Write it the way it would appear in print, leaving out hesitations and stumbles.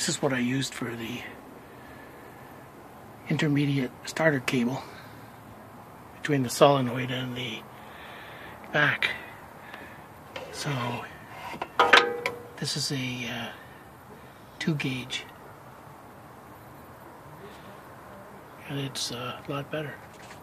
This is what I used for the intermediate starter cable between the solenoid and the back. So this is a 2 gauge, and it's a lot better.